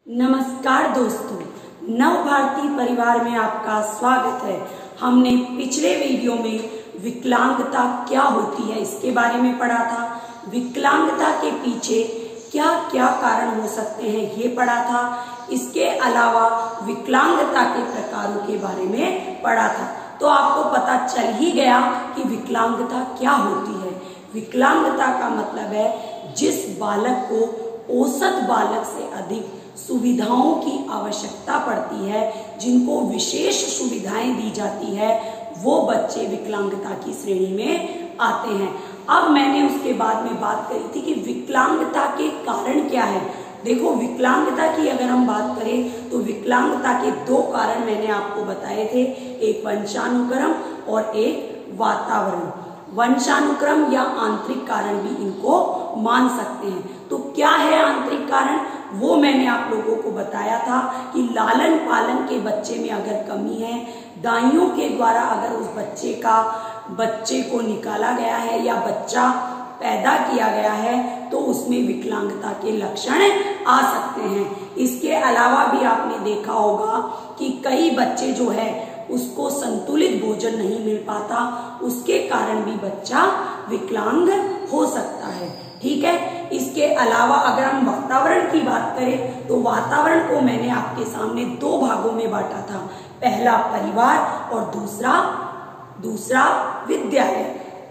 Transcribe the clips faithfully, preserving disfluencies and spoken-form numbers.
नमस्कार दोस्तों, नव भारती परिवार में आपका स्वागत है। हमने पिछले वीडियो में विकलांगता क्या होती है इसके बारे में पढ़ा था। विकलांगता के पीछे क्या क्या कारण हो सकते हैं ये पढ़ा था। इसके अलावा विकलांगता के प्रकारों के बारे में पढ़ा था। तो आपको पता चल ही गया कि विकलांगता क्या होती है। विकलांगता का मतलब है जिस बालक को औसत बालक से अधिक सुविधाओं की आवश्यकता पड़ती है, जिनको विशेष सुविधाएं दी जाती है, वो बच्चे विकलांगता की श्रेणी में आते हैं। अब मैंने उसके बाद में बात करी थी कि विकलांगता के कारण क्या है। देखो, विकलांगता की अगर हम बात करें तो विकलांगता के दो कारण मैंने आपको बताए थे, एक वंशानुक्रम और एक वातावरण। वंशानुक्रम या आंतरिक कारण भी इनको मान सकते हैं। तो क्या है आंतरिक कारण, वो मैंने आप लोगों को बताया था कि लालन पालन के बच्चे में अगर कमी है, दाइयों के द्वारा अगर उस बच्चे का बच्चे को निकाला गया है या बच्चा पैदा किया गया है तो उसमें विकलांगता के लक्षण आ सकते हैं। इसके अलावा भी आपने देखा होगा कि कई बच्चे जो है उसको संतुलित भोजन नहीं मिल पाता, उसके कारण भी बच्चा विकलांग हो सकता है। ठीक है। इसके अलावा अगर हम वातावरण की बात करें तो वातावरण को मैंने आपके सामने दो भागों में बांटा था, पहला परिवार और दूसरा दूसरा विद्यालय।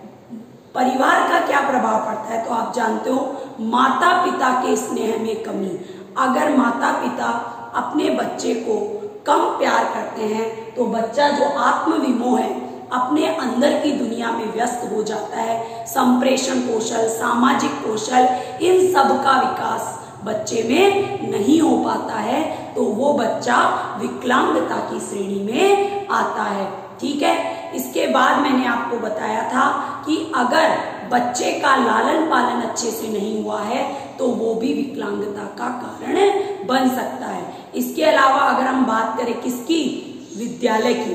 परिवार का क्या प्रभाव पड़ता है तो आप जानते हो, माता पिता के स्नेह में कमी। अगर माता पिता अपने बच्चे को कम प्यार करते हैं तो बच्चा जो आत्मविमोह है, अपने अंदर की दुनिया में व्यस्त हो जाता है। संप्रेषण कौशल, सामाजिक कौशल, इन सब का विकास बच्चे में नहीं हो पाता है, तो वो बच्चा विकलांगता की श्रेणी में आता है। ठीक है। इसके बाद मैंने आपको बताया था कि अगर बच्चे का लालन पालन अच्छे से नहीं हुआ है तो वो भी विकलांगता का कारण बन सकता है। इसके अलावा अगर हम बात करें किसकी, विद्यालय की,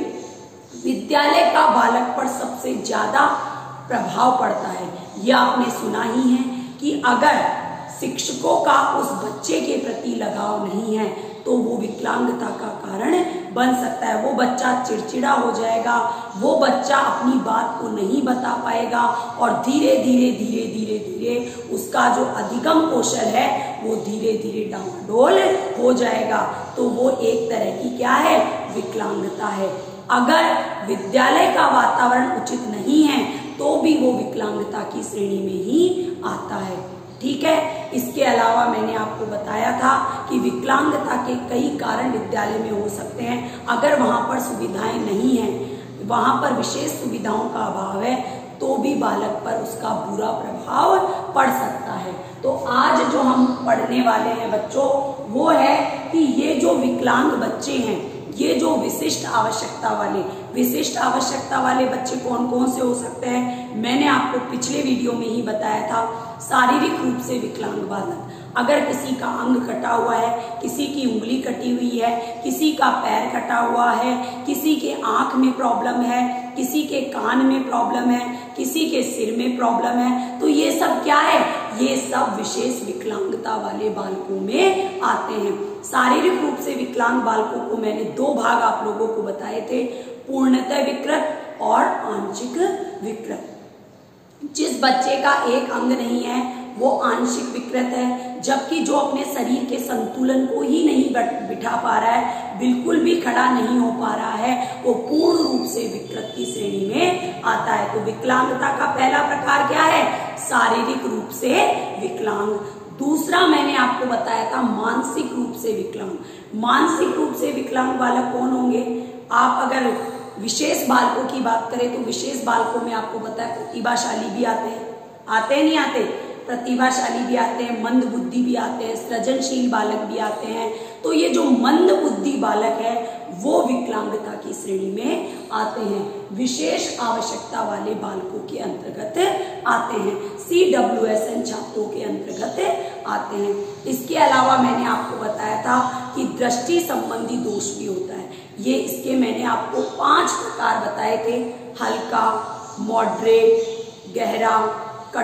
विद्यालय का बालक पर सबसे ज्यादा प्रभाव पड़ता है। यह आपने सुना ही है कि अगर शिक्षकों का उस बच्चे के प्रति लगाव नहीं है तो वो विकलांगता का कारण बन सकता है। वो बच्चा चिड़चिड़ा हो जाएगा, वो बच्चा अपनी बात को नहीं बता पाएगा और धीरे धीरे धीरे धीरे धीरे उसका जो अधिगम कौशल है वो धीरे धीरे डामाडोल हो जाएगा। तो वो एक तरह की क्या है, विकलांगता है। अगर विद्यालय का वातावरण उचित नहीं है तो भी वो विकलांगता की श्रेणी में ही आता है। ठीक है। इसके अलावा मैंने आपको बताया था कि विकलांगता के कई कारण विद्यालय में हो सकते हैं। अगर वहां पर सुविधाएं नहीं हैं, वहां पर विशेष सुविधाओं का अभाव है, तो भी बालक पर उसका बुरा प्रभाव पड़ सकता है। तो आज जो हम पढ़ने वाले हैं बच्चों, वो है कि ये जो विकलांग बच्चे हैं, ये जो विशिष्ट आवश्यकता वाले विशिष्ट आवश्यकता वाले बच्चे कौन कौन से हो सकते हैं, मैंने आपको पिछले वीडियो में ही बताया था। शारीरिक रूप से विकलांग बालक, अगर किसी का अंग कटा हुआ है, किसी की उंगली कटी हुई है, किसी का पैर कटा हुआ है, किसी के आंख में प्रॉब्लम है, किसी के कान में प्रॉब्लम है, किसी के सिर में प्रॉब्लम है, तो ये सब क्या है, ये सब विशेष विकलांगता वाले बालकों में आते हैं। शारीरिक रूप से विकलांग बालकों को मैंने दो भाग आप लोगों को बताए थे, पूर्णतः विकृत और आंशिक विकृत। जिस बच्चे का एक अंग नहीं है वो आंशिक विकृत है, जबकि जो अपने शरीर के संतुलन को ही नहीं बिठा पा रहा है, बिल्कुल भी खड़ा नहीं हो पा रहा है, वो पूर्ण रूप से विकृत की श्रेणी में आता है। तो विकलांगता का पहला प्रकार क्या है, शारीरिक रूप से विकलांग। दूसरा मैंने आपको बताया था मानसिक रूप से विकलांग। मानसिक रूप से विकलांग बालक कौन होंगे, आप अगर विशेष बालकों की बात करें तो विशेष बालकों में आपको पता है प्रतिभाशाली भी आते हैं, आते नहीं आते, प्रतिभाशाली भी आते हैं, मंद बुद्धि भी आते हैं, सृजनशील बालक भी आते हैं। तो ये जो मंद बुद्धि बालक है वो विकलांगता की श्रेणी में आते हैं, विशेष आवश्यकता वाले बालकों के अंतर्गत आते हैं, सी डब्ल्यू एस एन छात्रों के अंतर्गत आते हैं। इसके अलावा मैंने आपको बताया था कि दृष्टि संबंधी दोष भी होता है। ये इसके मैंने आपको पांच प्रकार बताए थे, हल्का, मॉडरेट, गहरा,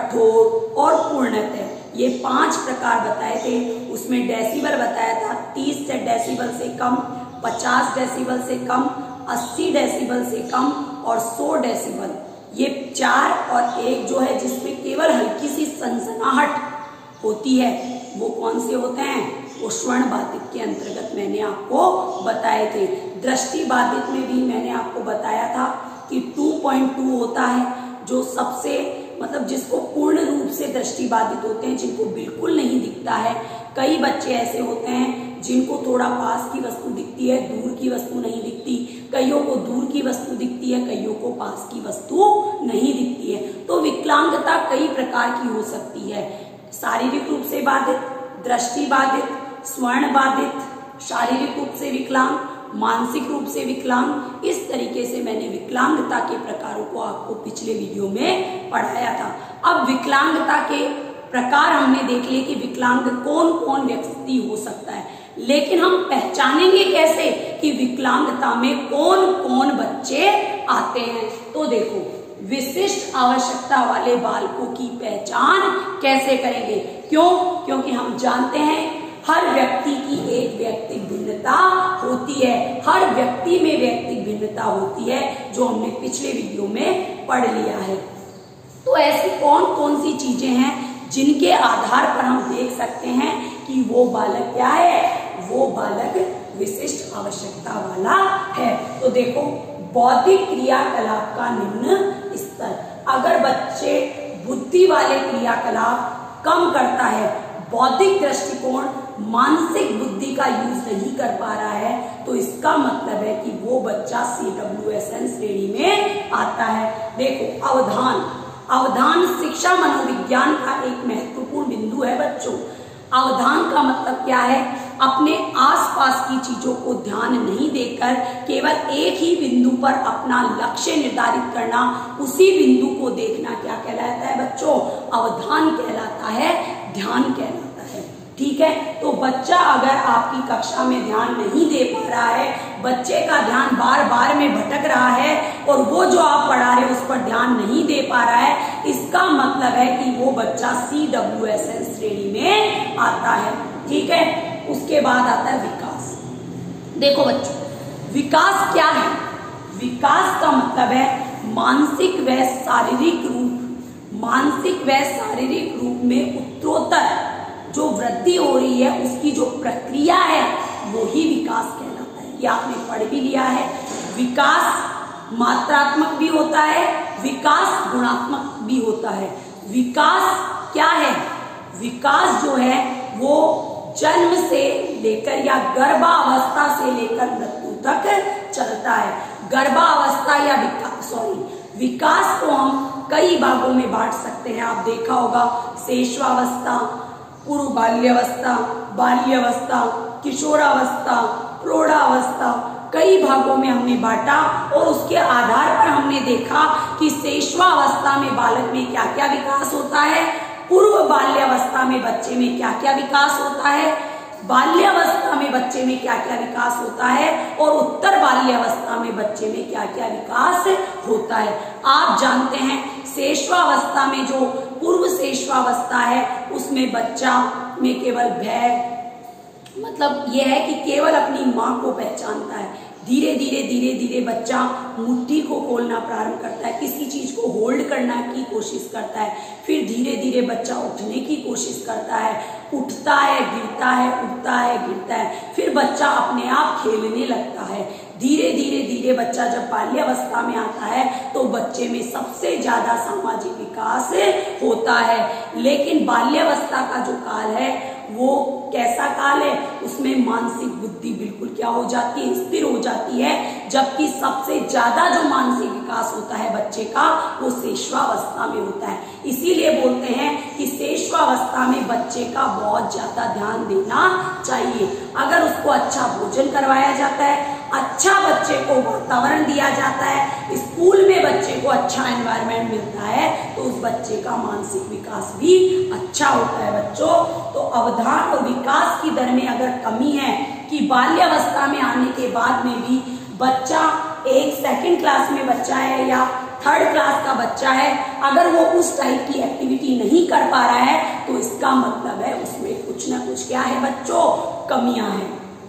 कठोर और पूर्णतः। ये पांच प्रकार बताए थे। उसमें डेसिबल बताया था तीस डेसिबल से कम, पचास डेसिबल से कम, अस्सी डेसिबल से कम और सौ डेसिबल, ये चार और एक जो है जिसमें केवल हल्की सी सनसनाहट होती है, वो कौन से होते हैं? वो स्वर्ण बाधित के अंतर्गत मैंने आपको बताए थे। दृष्टि बाधित में भी मैंने आपको बताया था कि टू पॉइंट टू होता है, जो सबसे मतलब जिसको पूर्ण रूप से दृष्टि बाधित होते हैं, जिनको बिल्कुल नहीं दिखता है। कई बच्चे ऐसे होते हैं जिनको थोड़ा पास की वस्तु दिखती है, दूर की वस्तु नहीं दिखती। कईयों को दूर की वस्तु दिखती है, कईयों को पास की वस्तु नहीं दिखती है। तो विकलांगता कई प्रकार की हो सकती है। शारीरिक रूप से बाधित, दृष्टि बाधित, स्वर्ण बाधित, शारीरिक रूप से विकलांग, मानसिक रूप से विकलांग। इस तरीके से मैंने विकलांगता के प्रकारों को आपको पिछले वीडियो में पढ़ाया था। अब विकलांगता के प्रकार हमने देख लिए कि विकलांग कौन कौन व्यक्ति हो सकता है, लेकिन हम पहचानेंगे कैसे कि विकलांगता में कौन कौन बच्चे आते हैं? तो देखो, विशिष्ट आवश्यकता वाले बालकों की पहचान कैसे करेंगे? क्यों? क्योंकि हम जानते हैं हर व्यक्ति की एक व्यक्तिक भिन्नता होती है, हर व्यक्ति में व्यक्तिक भिन्नता होती है, जो हमने पिछले वीडियो में पढ़ लिया है। तो ऐसी कौन कौन सी चीजें हैं जिनके आधार पर हम देख सकते हैं कि वो बालक क्या है? वो बालक विशिष्ट आवश्यकता वाला है। तो देखो, बौद्धिक क्रियाकलाप का निम्न स्तर। अगर बच्चे बुद्धि वाले क्रियाकलाप कम करता है, बौद्धिक दृष्टिकोण, मानसिक बुद्धि का यूज नहीं कर पा रहा है, तो इसका मतलब है कि वो बच्चा सी डब्ल्यू एस एन श्रेणी में आता है। देखो, अवधान अवधान शिक्षा मनोविज्ञान का एक महत्वपूर्ण बिंदु है बच्चों। अवधान का मतलब क्या है? अपने आसपास की चीजों को ध्यान नहीं देकर केवल एक ही बिंदु पर अपना लक्ष्य निर्धारित करना, उसी बिंदु को देखना क्या कहलाता है बच्चों? अवधान कहलाता है, ध्यान कहलाता है। ठीक है, तो बच्चा अगर आपकी कक्षा में ध्यान नहीं दे पा रहा है, बच्चे का ध्यान बार बार में भटक रहा है और वो जो आप पढ़ा रहे हो उस पर ध्यान नहीं दे पा रहा है, इसका मतलब है कि वो बच्चा सी डब्ल्यू एस एन श्रेणी में आता है। ठीक है, उसके बाद आता है विकास। देखो बच्चों, विकास क्या है? विकास का मतलब है मानसिक व शारीरिक रूप मानसिक व शारीरिक रूप में उत्तरोत्तर जो वृद्धि हो रही है, उसकी जो प्रक्रिया है वो ही विकास कहलाता है। ये आपने पढ़ भी लिया है। विकास मात्रात्मक भी होता है, विकास गुणात्मक भी होता है। विकास क्या है? विकास जो है वो जन्म से लेकर या गर्भावस्था से लेकर मृत्यु तक चलता है। गर्भावस्था या विकास सॉरी विकास को हम कई भागों में बांट सकते हैं। आप देखा होगा, शेषवावस्था, पूर्व बाल्यावस्था, बाल्यावस्था, किशोरावस्था, प्रौढ़ावस्था, कई भागों में हमने बांटा और उसके आधार पर हमने देखा कि शेषवावस्था में बालक में क्या क्या विकास होता है, पूर्व बाल्यावस्था में बच्चे में क्या क्या विकास होता है, बाल्यावस्था में बच्चे में क्या क्या विकास होता है और उत्तर बाल्यावस्था में बच्चे में क्या क्या विकास होता है। आप जानते हैं शेषवावस्था में जो पूर्व शेषवावस्था है उसमें बच्चा में केवल भय, मतलब यह है कि केवल अपनी माँ को पहचानता है। धीरे धीरे धीरे धीरे बच्चा मुट्ठी को खोलना प्रारंभ करता है, किसी चीज को होल्ड करने की कोशिश करता है, फिर धीरे धीरे बच्चा उठने की कोशिश करता है, उठता है, गिरता है, उठता है, गिरता है, फिर बच्चा अपने आप खेलने लगता है। धीरे धीरे धीरे बच्चा जब बाल्यावस्था में आता है तो बच्चे में सबसे ज्यादा सामाजिक विकास होता है। लेकिन बाल्यावस्था का जो काल है वो कैसा काल है? उसमें मानसिक बुद्धि बिल्कुल क्या हो जाती है? स्थिर हो जाती है। जबकि सबसे ज्यादा जो मानसिक विकास होता है बच्चे का वो शेषवावस्था में होता है। इसीलिए बोलते हैं कि शेषवावस्था में बच्चे का बहुत ज्यादा ध्यान देना चाहिए। अगर उसको अच्छा भोजन करवाया जाता है, अच्छा बच्चे को वातावरण दिया जाता है, स्कूल में बच्चे को अच्छा एनवायरनमेंट मिलता है, तो उस बच्चे का मानसिक विकास भी अच्छा होता है बच्चों। तो अवधान और विकास की दर में अगर कमी है कि बाल्यावस्था में आने के बाद में भी बच्चा एक सेकंड क्लास में बच्चा है या थर्ड क्लास का बच्चा है, अगर वो उस टाइप की एक्टिविटी नहीं कर पा रहा है तो इसका मतलब है उसमें कुछ ना कुछ क्या है बच्चों? कमियां हैं।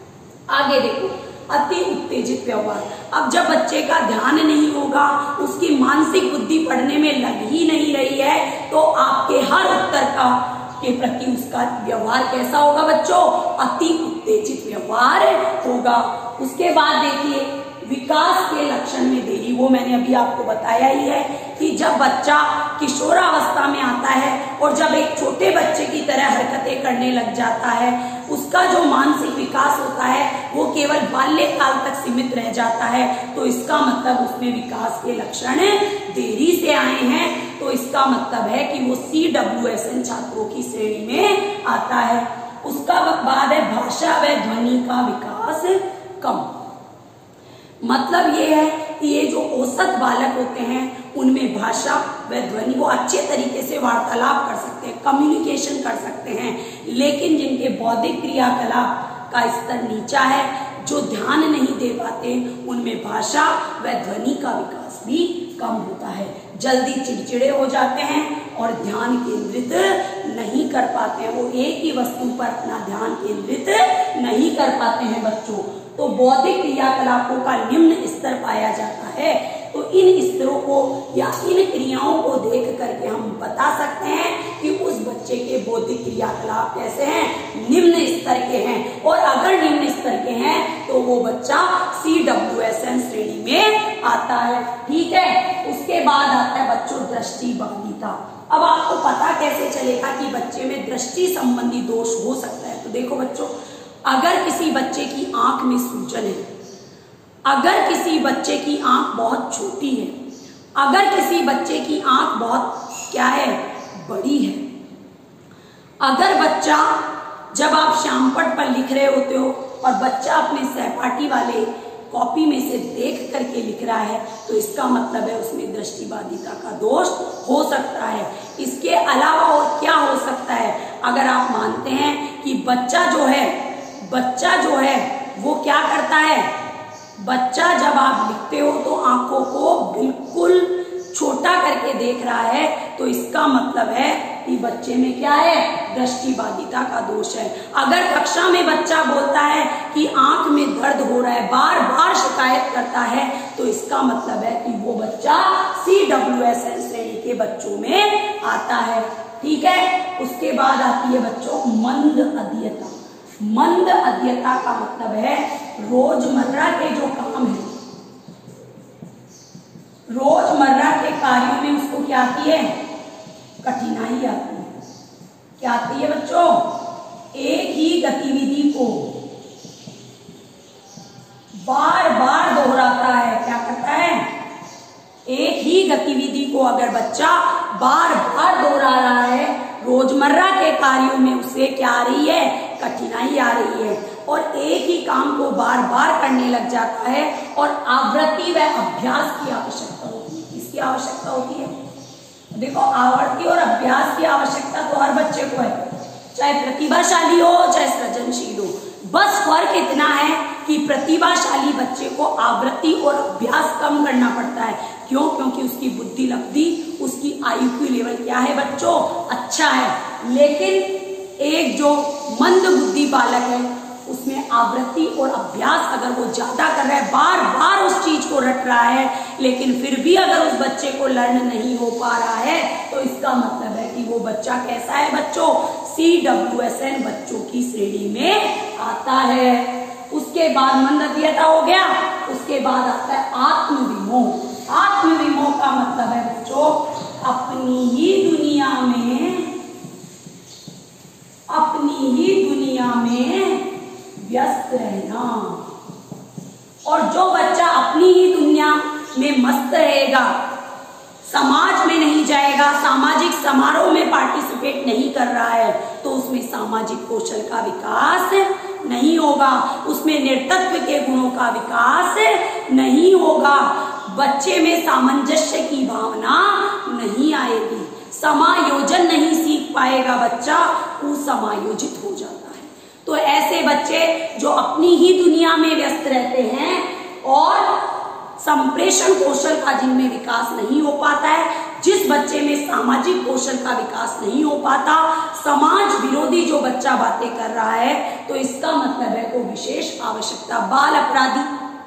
आगे देखो, अति उत्तेजित व्यवहार। अब जब बच्चे का ध्यान नहीं होगा, उसकी मानसिक बुद्धि पढ़ने में लग ही नहीं रही है, तो आपके हर उत्तर का के प्रति उसका व्यवहार कैसा होगा बच्चों? अति उत्तेजित व्यवहार होगा। उसके बाद देखिए, विकास के लक्षण में देरी। वो मैंने अभी आपको बताया ही है कि जब बच्चा किशोरावस्था में आता है और जब एक छोटे बच्चे की तरह हरकतें करने लग जाता है, उसका जो मानसिक विकास होता है वो केवल बाल्यकाल तक सीमित रह जाता है। तो इसका मतलब उसमें विकास के लक्षण देरी से आए हैं। तो इसका मतलब है कि वो सी डब्ल्यू एस एन छात्रों की श्रेणी में आता है। उसका बाद है भाषा व ध्वनि का विकास कम। मतलब ये है कि ये जो औसत बालक होते हैं उनमें भाषा व ध्वनि वो अच्छे तरीके से वार्तालाप कर सकते हैं, कम्युनिकेशन कर सकते हैं, लेकिन जिनके बौद्धिक क्रियाकलाप का स्तर नीचा है, जो ध्यान नहीं दे पाते, उनमें भाषा व ध्वनि का विकास भी कम होता है। जल्दी चिड़चिड़े हो जाते हैं और ध्यान केंद्रित नहीं कर पाते हैं, वो एक ही वस्तु पर अपना ध्यान केंद्रित नहीं कर पाते हैं बच्चों। तो बौद्धिक क्रियाकलापों का निम्न स्तर पाया जाता है। तो इन स्तरों को या इन क्रियाओं को देख करके हम बता सकते हैं कि उस बच्चे के बौद्धिक क्रियाकलाप कैसे हैं, निम्न स्तर के हैं। और अगर निम्न स्तर के हैं तो वो बच्चा सी डब्ल्यू एस एन श्रेणी में आता है। ठीक है। उसके बाद आता है बच्चों दृष्टि बाधिता। अब आपको पता कैसे चलेगा कि बच्चे में दृष्टि संबंधी दोष हो सकता है? तो देखो बच्चों, अगर किसी बच्चे की आंख में सूजन है, अगर किसी बच्चे की आंख बहुत छोटी है, अगर किसी बच्चे की आंख बहुत क्या है, बड़ी है, अगर बच्चा जब आप श्यामपट्ट पर लिख रहे होते हो और बच्चा अपने सहपाठी वाले कॉपी में से देख करके लिख रहा है, तो इसका मतलब है उसमें दृष्टिबाधिता का दोष हो सकता है। इसके अलावा और क्या हो सकता है? अगर आप मानते हैं कि बच्चा जो है बच्चा जो है वो क्या करता है, बच्चा जब आप लिखते हो तो आंखों को बिल्कुल छोटा करके देख रहा है, तो इसका मतलब है कि बच्चे में क्या है, दृष्टिबाधिता का दोष है। अगर कक्षा में बच्चा बोलता है कि आंख में दर्द हो रहा है, बार बार शिकायत करता है, तो इसका मतलब है कि वो बच्चा सी डब्ल्यू एस एन श्रेणी के बच्चों में आता है। ठीक है। उसके बाद आती है बच्चों मंद अध्ययता। मंद अध्ययता का मतलब है रोजमर्रा के जो काम है, रोजमर्रा के कार्यों में उसको क्या आती है, कठिनाई आती है। क्या आती है बच्चों? एक ही गतिविधि को बार बार दोहराता है। क्या करता है? एक ही गतिविधि को अगर बच्चा बार बार दोहरा रहा है, रोजमर्रा के कार्यों में उसे क्या आ रही है, कठिनाई आ रही है, और एक ही काम को बार बार करने लग जाता है, और आवृत्ति व अभ्यास की आवश्यकता होती है। किसकी आवश्यकता होती है? देखो, आवृत्ति और अभ्यास की आवश्यकता तो हर बच्चे को है, चाहे प्रतिभाशाली हो चाहे सृजनशील हो। बस फर्क इतना है कि प्रतिभाशाली बच्चे को आवृत्ति और अभ्यास कम करना पड़ता है। क्यों? क्योंकि उसकी बुद्धि लब्धि, उसकी आई क्यू लेवल क्या है बच्चों, अच्छा है। लेकिन एक जो मंद बुद्धि बालक है, उसमें आवृत्ति और अभ्यास अगर वो ज्यादा कर रहा है, बार बार उस चीज को रट रहा है, लेकिन फिर भी अगर उस बच्चे को लर्न नहीं हो पा रहा है, तो इसका मतलब है कि वो बच्चा कैसा है बच्चों, सी डब्ल्यू एस एन बच्चों की श्रेणी में आता है। उसके बाद मंद अध्ययता हो गया। उसके बाद आता है आत्मविमोह। आत्मविमोह का मतलब है बच्चों अपनी ही दुनिया में अपनी ही दुनिया में व्यस्त रहना। और जो बच्चा अपनी ही दुनिया में मस्त रहेगा, समाज में नहीं जाएगा, सामाजिक समारोह में पार्टिसिपेट नहीं कर रहा है, तो उसमें सामाजिक कौशल का विकास नहीं होगा, उसमें नेतृत्व के गुणों का विकास नहीं होगा, बच्चे में सामंजस्य की भावना नहीं आएगी, समायोजन नहीं सीख पाएगा बच्चा, वो समायोजित हो जाता है। तो ऐसे बच्चे जो अपनी ही दुनिया में व्यस्त रहते हैं और संप्रेषण कौशल का जिनमें विकास नहीं हो पाता है, जिस बच्चे में सामाजिक कौशल का विकास नहीं हो पाता, समाज विरोधी जो बच्चा बातें कर रहा है, तो इसका मतलब है वो विशेष आवश्यकता। बाल अपराधी,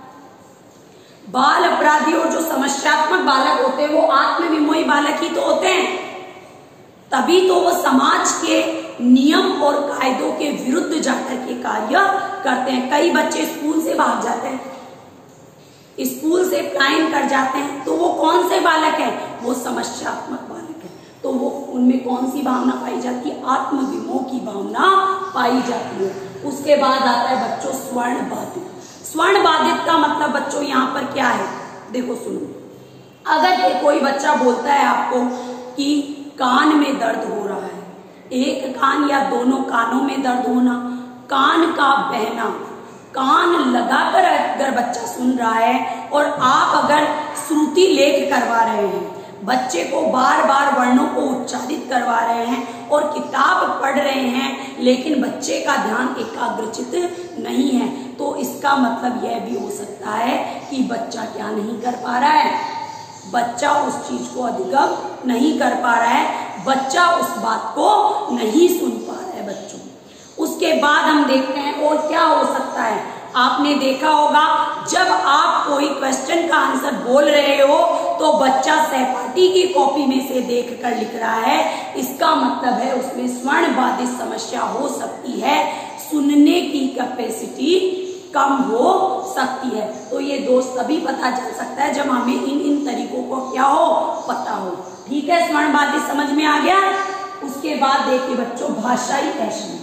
बाल अपराधी और जो समस्यात्मक बालक होते हैं वो आत्मविमोही बालक ही तो होते हैं, तभी तो वो समाज के नियम और कायदों के विरुद्ध जाकर के कार्य करते हैं। कई बच्चे स्कूल से भाग जाते हैं, स्कूल से पलायन कर जाते हैं, तो वो कौन से बालक हैं? वो समस्यात्मक बालक है। तो वो उनमें कौन सी भावना पाई जाती है? आत्मविमोह की भावना पाई जाती है। उसके बाद आता है बच्चों स्वर्ण बाधित। स्वर्ण बाधित का मतलब बच्चों यहाँ पर क्या है? देखो सुनो, अगर कोई बच्चा बोलता है आपको कि कान में दर्द हो रहा है, एक कान या दोनों कानों में दर्द होना, कान का बहना, कान लगाकर अगर बच्चा सुन रहा है और आप अगर श्रुति लेख करवा रहे हैं, बच्चे को बार बार वर्णों को उच्चारित करवा रहे हैं और किताब पढ़ रहे हैं, लेकिन बच्चे का ध्यान एकाग्रचित नहीं है, तो इसका मतलब यह भी हो सकता है कि बच्चा क्या नहीं कर पा रहा है? बच्चा उस चीज को अधिगम नहीं कर पा रहा है, बच्चा उस बात को नहीं सुन पा रहा है बच्चों। उसके बाद हम देखते हैं और क्या हो सकता है। आपने देखा होगा जब आप कोई क्वेश्चन का आंसर बोल रहे हो तो बच्चा सहपाठी की कॉपी में से देख कर लिख रहा है, इसका मतलब है उसमें स्वर्ण बाधित समस्या हो सकती है, सुनने की कैपेसिटी कम हो सकती है। तो ये दोस्त तभी पता चल सकता है जब हमें इन इन तरीकों को क्या हो, पता हो। ठीक है, स्वर्ण बाधित समझ में आ गया। उसके बाद देखिए बच्चों भाषाई अक्षमता।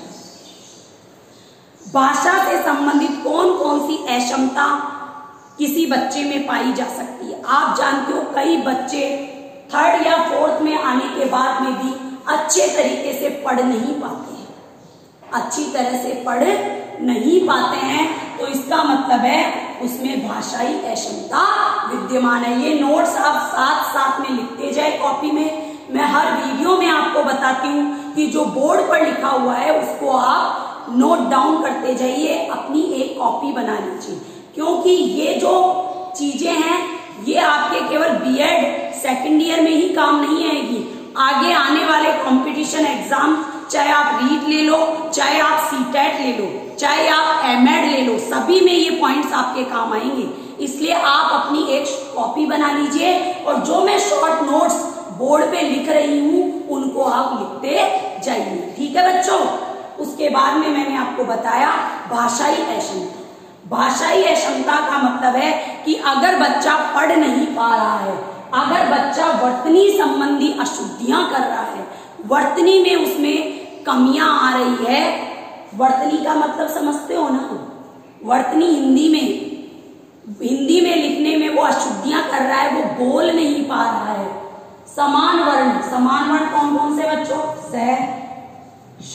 भाषा से संबंधित कौन कौन सी अक्षमता किसी बच्चे में पाई जा सकती है? आप जानते हो कई बच्चे थर्ड या फोर्थ में आने के बाद में भी अच्छे तरीके से पढ़ नहीं पाते हैं, अच्छी तरह से पढ़ नहीं पाते हैं, तो इसका मतलब है उसमें भाषाई अक्षमता विद्यमान है। ये नोट्स आप साथ साथ में लिखते जाए कॉपी में। मैं हर वीडियो में आपको बताती हूँ कि जो बोर्ड पर लिखा हुआ है उसको आप नोट डाउन करते जाइए, अपनी एक कॉपी बना लीजिए, क्योंकि ये जो चीजें हैं ये आपके केवल बीएड सेकेंड ईयर में ही काम नहीं आएगी, आगे आने वाले कंपटीशन एग्जाम, चाहे आप रीट ले लो, चाहे आप सीटेट ले लो, चाहे आप एमएड ले लो, सभी में ये पॉइंट्स आपके काम आएंगे। इसलिए आप अपनी एक कॉपी बना लीजिए और जो मैं शॉर्ट नोट्स बोर्ड पे लिख रही हूँ उनको आप लिखते जाइए। ठीक है बच्चों। उसके बाद में मैंने आपको बताया भाषाई अक्षमता। भाषाई अक्षमता का मतलब है कि अगर बच्चा पढ़ नहीं पा रहा है, अगर बच्चा वर्तनी संबंधी अशुद्धियां कर रहा है, वर्तनी में उसमें कमियां आ रही है, वर्तनी का मतलब समझते हो ना, वर्तनी हिंदी में, हिंदी में लिखने में वो अशुद्धियां कर रहा है, वो बोल नहीं पा रहा है। समान वर्ण, समान वर्ण कौन कौन से बच्चों? स, श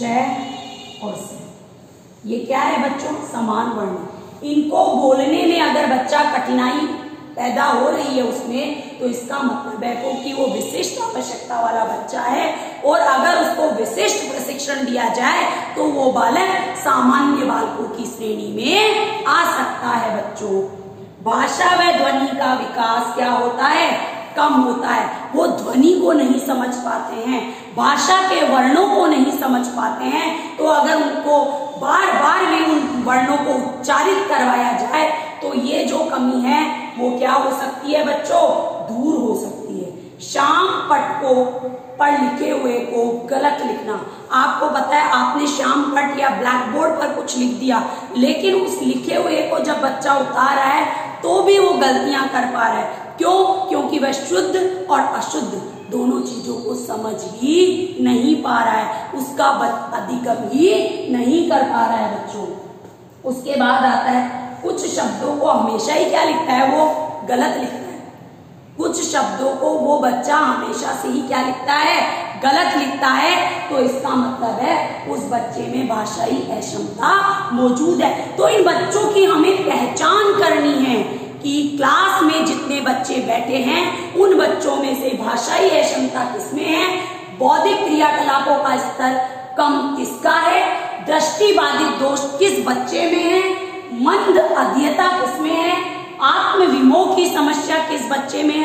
और से। ये क्या है बच्चों? समान वर्ण। इनको बोलने में अगर बच्चा कठिनाई पैदा हो रही है उसमें, तो इसका मतलब है कि वो विशिष्ट आवश्यकता वाला बच्चा है, और अगर उसको विशिष्ट प्रशिक्षण दिया जाए तो वो बालक सामान्य बालकों की श्रेणी में आ सकता है बच्चों। भाषा व ध्वनि का विकास क्या होता है? कम होता है। वो ध्वनि को नहीं समझ पाते हैं, भाषा के वर्णों को नहीं समझ पाते हैं, तो अगर उनको बार बार भी उन वर्णों को उच्चारित करवाया जाए तो ये जो कमी है वो क्या हो सकती है बच्चों? दूर हो सकती है। श्याम पट को पर लिखे हुए को गलत लिखना। आपको पता है आपने श्याम पट या ब्लैक बोर्ड पर कुछ लिख दिया, लेकिन उस लिखे हुए को जब बच्चा उतार रहा है तो भी वो गलतियां कर पा रहा है। क्यों? क्योंकि वह शुद्ध और अशुद्ध दोनों चीजों को समझ ही नहीं पा रहा है, उसका अधिगम ही नहीं कर पा रहा है बच्चों। उसके बाद आता है कुछ शब्दों को हमेशा ही क्या लिखता है? वो गलत लिखता है। कुछ शब्दों को वो बच्चा हमेशा से ही क्या लिखता है? गलत लिखता है। तो इसका मतलब है उस बच्चे में भाषाई अक्षमता मौजूद है। तो इन बच्चों की हमें पहचान करनी है कि क्लास में जितने बच्चे बैठे हैं उन बच्चों में से भाषाई अक्षमता किसमें है, बौद्धिक क्रियाकलापों का स्तर कम किसका है, दृष्टिबाधित दोष किस बच्चे में है, मंद अध्ययता किसमें है, आत्मविमोह की समस्या किस बच्चे में है,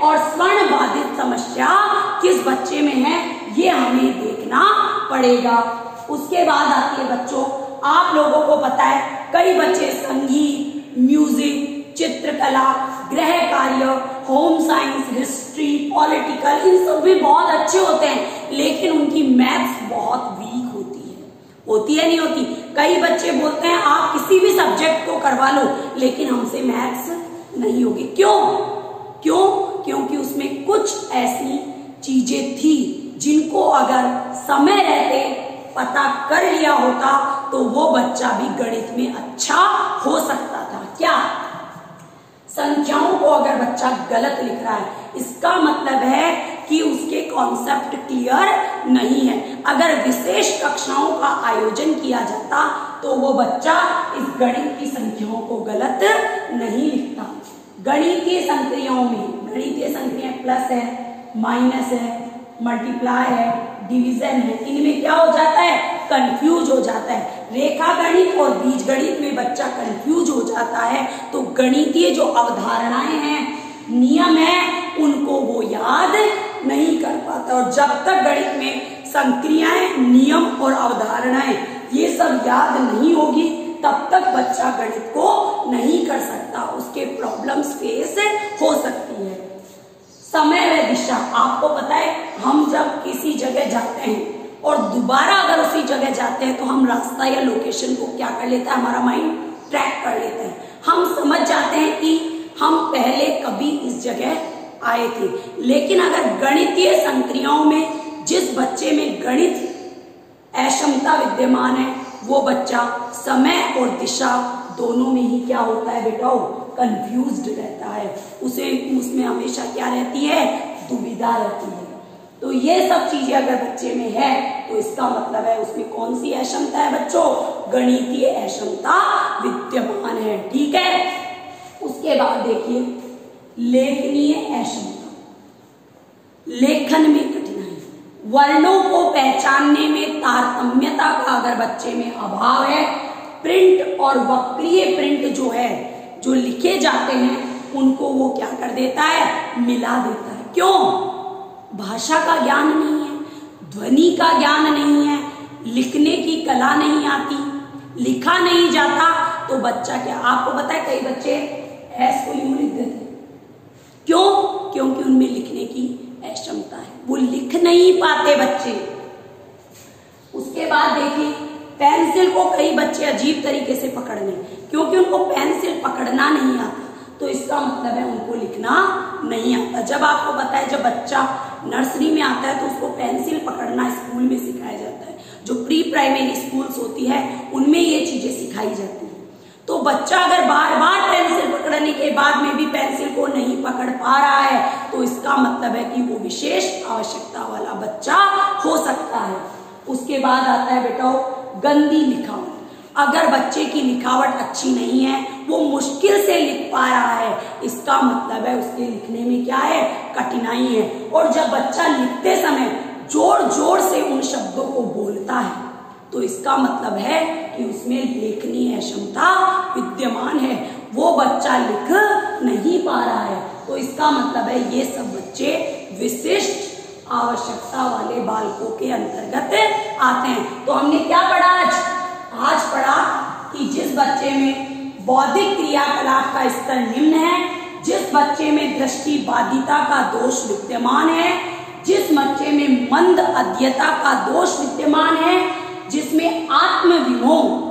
और स्वर्ण बाधित समस्या किस बच्चे में है ये हमें देखना पड़ेगा। उसके बाद आती है बच्चों, आप लोगों को पता है कई बच्चे संगीत, म्यूजिक, चित्रकला, गृह कार्य, होम साइंस, हिस्ट्री, पॉलिटिकल, इन सब भी बहुत अच्छे होते हैं, लेकिन उनकी मैथ्स बहुत वीक होती है। होती है नहीं होती? कई बच्चे बोलते हैं आप किसी भी सब्जेक्ट को करवा लो लेकिन हमसे मैथ्स नहीं होगी। क्यों? क्यों? क्योंकि उसमें कुछ ऐसी चीजें थी जिनको अगर समय रहते पता कर लिया होता तो वो बच्चा भी गणित में अच्छा हो सकता था। क्या? संख्याओं को अगर बच्चा गलत लिख रहा है इसका मतलब है कि उसके कॉन्सेप्ट क्लियर नहीं है। अगर विशेष कक्षाओं का आयोजन किया जाता तो वो बच्चा इस गणित की संख्याओं को गलत नहीं लिखता। गणितीय संक्रियाओं में, गणितीय संक्रियाएं प्लस है, माइनस है, मल्टीप्लाई है, डिवीजन है, इनमें क्या हो जाता है? कंफ्यूज हो जाता है। रेखा गणित और बीज गणित में बच्चा कंफ्यूज हो जाता है तो गणितीय जो अवधारणाएं हैं, नियम है, उनको वो याद नहीं कर पाता। और जब तक गणित में संक्रियाएं, नियम और अवधारणाएं ये सब याद नहीं होगी तब तक बच्चा गणित को नहीं कर सकता, उसके प्रॉब्लम्स फेस हो सकती है। समय व दिशा, आपको पता है हम जब किसी जगह जाते हैं और दोबारा अगर उसी जगह जाते हैं तो हम रास्ता या लोकेशन को क्या कर लेता है, हमारा माइंड ट्रैक कर लेता है। हम समझ जाते हैं कि हम पहले कभी इस जगह आए थे। लेकिन अगर गणितीय संक्रियाओं में जिस बच्चे में गणित अक्षमता विद्यमान है वो बच्चा समय और दिशा दोनों में ही क्या होता है बेटा, कंफ्यूज्ड रहता है। उसे उसमें हमेशा क्या रहती है, दुविधा रहती है। तो ये सब चीजें अगर बच्चे में है तो इसका मतलब है उसमें कौन सी अक्षमता है बच्चों, गणितीय अक्षमता विद्यमान है। ठीक है। उसके बाद देखिए लेखनीय अक्षमता, लेखन में कठिनाई, वर्णों को पहचानने में तारतम्यता का अगर बच्चे में अभाव है, प्रिंट और वक्रीय प्रिंट जो है, जो लिखे जाते हैं उनको वो क्या कर देता है, मिला देता है। क्यों? भाषा का ज्ञान नहीं है, ध्वनि का ज्ञान नहीं है, लिखने की कला नहीं आती, लिखा नहीं जाता तो बच्चा क्या, आपको पता है कई बच्चे एस को यूं लिख देते। क्यों? क्योंकि उनमें लिखने की अक्षमता है, वो लिख नहीं पाते बच्चे। उसके बाद देखिए पेंसिल को कई बच्चे अजीब तरीके से पकड़ने, क्योंकि उनको पेंसिल पकड़ना नहीं आता तो इसका मतलब है उनको लिखना नहीं आता। जब आपको पता है जब बच्चा नर्सरी में आता है तो उसको पेंसिल पकड़ना स्कूल में सिखाया जाता है, जो प्री प्राइमरी स्कूल्स होती है उनमें ये चीजें सिखाई जाती है। तो बच्चा अगर बार बार पेंसिल पकड़ने के बाद में भी पेंसिल को नहीं पकड़ पा रहा है तो इसका मतलब है कि वो विशेष आवश्यकता वाला बच्चा हो सकता है। उसके बाद आता है बेटा गंदी लिखावट, अगर बच्चे की लिखावट अच्छी नहीं है, वो मुश्किल से लिख पा रहा है, इसका मतलब है उसके लिखने में क्या है, कठिनाई है। और जब बच्चा लिखते समय जोर जोर से उन शब्दों को बोलता है तो इसका मतलब है कि उसमें लेखनीय क्षमता विद्यमान है, वो बच्चा लिख नहीं पा रहा है। तो इसका मतलब है ये सब बच्चे विशिष्ट आवश्यकता वाले बालकों के अंतर्गत आते हैं। तो हमने क्या पढ़ा आज? आज पढ़ा कि जिस बच्चे में बौद्धिक क्रियाकलाप का स्तर निम्न है, जिस बच्चे में दृष्टि बाधिता का दोष विद्यमान है, जिस बच्चे में मंद अध्ययता का दोष विद्यमान है, जिसमें आत्मविमोह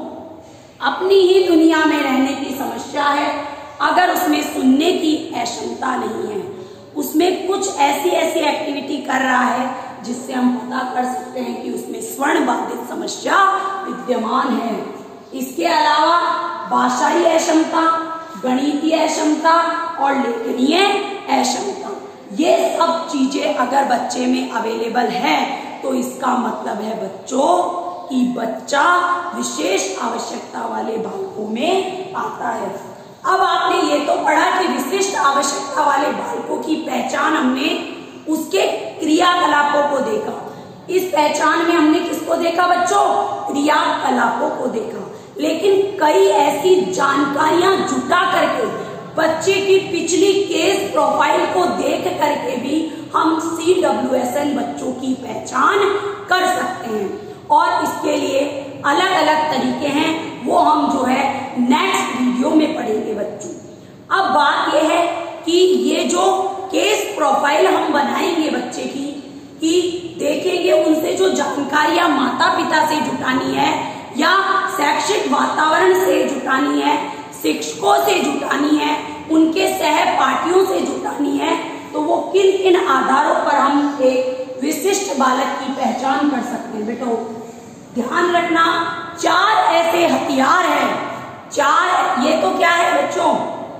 अपनी ही दुनिया में रहने की समस्या है, अगर उसमें सुनने की अक्षमता नहीं है, उसमें कुछ ऐसी ऐसी एक्टिविटी कर रहा है जिससे हम पता कर सकते हैं कि उसमें स्वर्ण बाधित समस्या विद्यमान है। इसके अलावा भाषाई अक्षमता, गणितीय अक्षमता और लेखनीय अक्षमता, ये सब चीजें अगर बच्चे में अवेलेबल है तो इसका मतलब है बच्चों कि बच्चा विशेष आवश्यकता वाले बालकों में आता है। अब आपने ये तो पढ़ा कि विशिष्ट आवश्यकता वाले बालकों की पहचान, हमने उसके क्रियाकलापों को देखा। इस पहचान में हमने किसको देखा बच्चों? क्रियाकलापों को देखा। लेकिन कई ऐसी जानकारियां जुटा करके बच्चे की पिछली केस प्रोफाइल को देख करके भी हम सी डब्ल्यू एस एन बच्चों की पहचान कर सकते हैं, और इसके लिए अलग अलग तरीके हैं, वो हम जो है नेक्स्ट वीडियो में पढ़ेंगे बच्चों। अब बात यह है कि ये जो केस प्रोफाइल हम बनाएंगे बच्चे की, कि देखेंगे उनसे जो जानकारियां माता पिता से जुटानी है या शैक्षिक वातावरण से जुटानी है, शिक्षकों से जुटानी है, उनके सहपाठियों से जुटानी है, तो वो किन किन आधारों पर हम एक विशिष्ट बालक की पहचान कर सकते हैं। बेटो ध्यान रखना, चार ऐसे हथियार हैं, चार, ये तो क्या है बच्चों,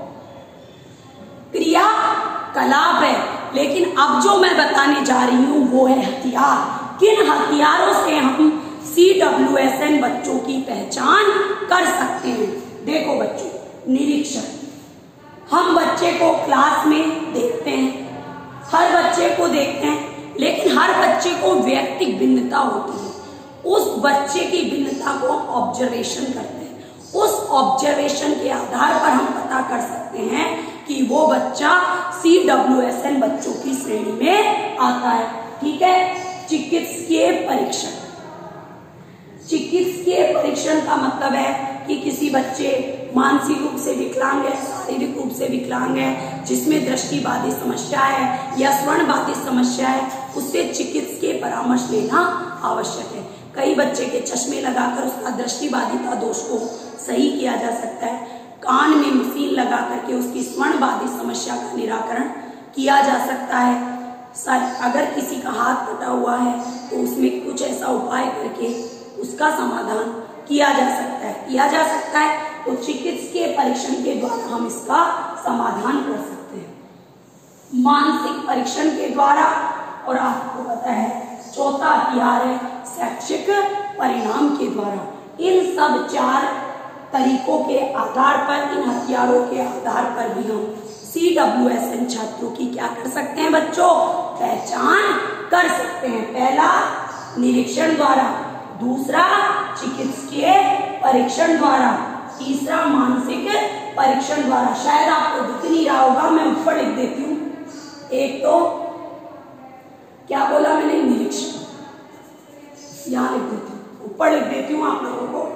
क्रिया कलाप है, लेकिन अब जो मैं बताने जा रही हूं वो है हथियार। किन हथियारों से हम सी डब्ल्यू एस एन बच्चों की पहचान कर सकते हैं। देखो बच्चों, निरीक्षण, हम बच्चे को क्लास में देखते हैं, हर बच्चे को देखते हैं, लेकिन हर बच्चे को व्यक्तिगत भिन्नता होती है। उस बच्चे की भिन्नता को ऑब्जर्वेशन करते हैं, उस ऑब्जर्वेशन के आधार पर हम पता कर सकते हैं कि वो बच्चा सी डब्ल्यू एस एन बच्चों की श्रेणी में आता है। ठीक है। चिकित्सकीय परीक्षण, चिकित्सकीय परीक्षण का मतलब है कि किसी बच्चे मानसिक रूप से विकलांग है, शारीरिक रूप से विकलांग है, जिसमें दृष्टि बाधित समस्या है या श्रवण बाधित समस्या है, उससे चिकित्सकीय परामर्श लेना आवश्यक है। कई बच्चे के चश्मे लगाकर उसका दृष्टि बाधिता दोष को सही किया जा सकता है, कान में मशीन लगा करके उसकी श्रवण बाधित समस्या का निराकरण किया जा सकता है। सर अगर किसी का हाथ कटा हुआ है तो उसमें कुछ ऐसा उपाय करके उसका समाधान किया जा सकता है किया जा सकता है तो चिकित्सकीय परीक्षण के द्वारा हम इसका समाधान कर सकते हैं। मानसिक परीक्षण के द्वारा, और आपको पता है चौथा हथियार है शैक्षिक परिणाम के द्वारा। इन सब चार तरीकों के आधार पर, इन हथियारों के आधार पर भी हम सी डब्ल्यू एस एन छात्रों की क्या कर सकते हैं बच्चों, पहचान कर सकते हैं। पहला निरीक्षण द्वारा, दूसरा चिकित्सकीय परीक्षण द्वारा, तीसरा मानसिक परीक्षण द्वारा। शायद आपको दिख नहीं रहा होगा, मैं ऊपर लिख देती हूँ। एक तो क्या बोला मैंने, निरीक्षण, यहां लिख देती हूँ, ऊपर लिख देती हूँ आप लोगों को।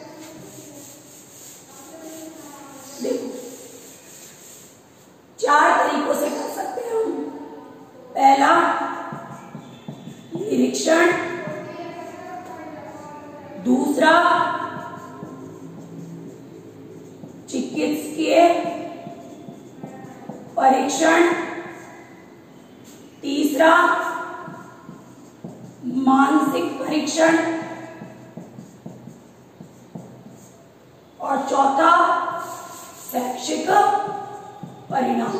देखो चार तरीकों से कर सकते हैं हम। पहला निरीक्षण, दूसरा चिकित्सकीय परीक्षण, तीसरा मानसिक परीक्षण और चौथा शैक्षिक परिणाम।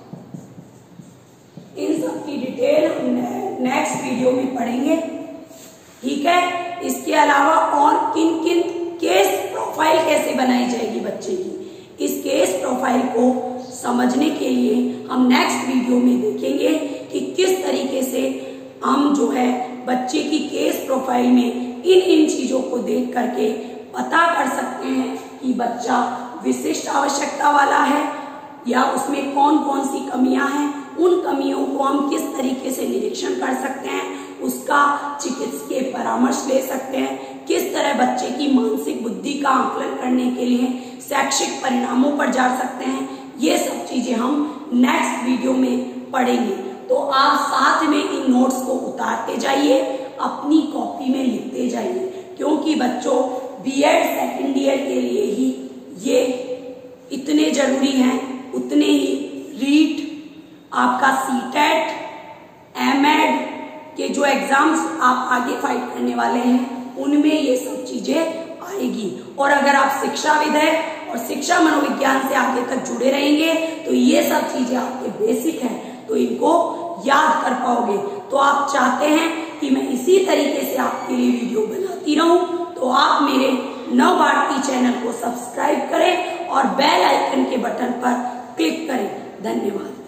इन सब की डिटेल हम नेक्स्ट वीडियो में पढ़ेंगे। ठीक है। इसके अलावा और किन किन केस प्रोफाइल कैसे बनाई जाएगी बच्चे की, इस केस प्रोफाइल को समझने के लिए हम नेक्स्ट वीडियो में देखेंगे कि किस तरीके से हम जो है बच्चे की केस प्रोफाइल में इन इन चीजों को देख करके पता कर सकते हैं कि बच्चा विशिष्ट आवश्यकता वाला है या उसमें कौन कौन सी कमियां हैं। उन कमियों को हम किस तरीके से निरीक्षण कर सकते हैं, उसका चिकित्सकीय परामर्श ले सकते हैं, किस तरह बच्चे की मानसिक बुद्धि का आकलन करने के लिए शैक्षिक परिणामों पर जा सकते हैं। ये सब चीजें हम नेक्स्ट वीडियो में पढ़ेंगे। तो आप साथ में इन नोट्स को उतारते जाइए, अपनी कॉपी में लिखते जाइए, क्योंकि बच्चों बी एड सेकेंड ईयर के लिए ही ये इतने जरूरी हैं, उतने ही रीट, आपका सी टेट, एम एड के जो एग्जाम्स आप आगे फाइट करने वाले हैं उनमें ये सब चीजें आएगी। और अगर आप शिक्षाविद हैं और शिक्षा मनोविज्ञान से आगे तक जुड़े रहेंगे तो ये सब चीजें आपके बेसिक हैं, तो इनको याद कर पाओगे। तो आप चाहते हैं कि मैं इसी तरीके से आपके लिए वीडियो बनाती रहूं, तो आप मेरे नव भारती चैनल को सब्सक्राइब करें और बेल आइकन के बटन पर क्लिक करें। धन्यवाद।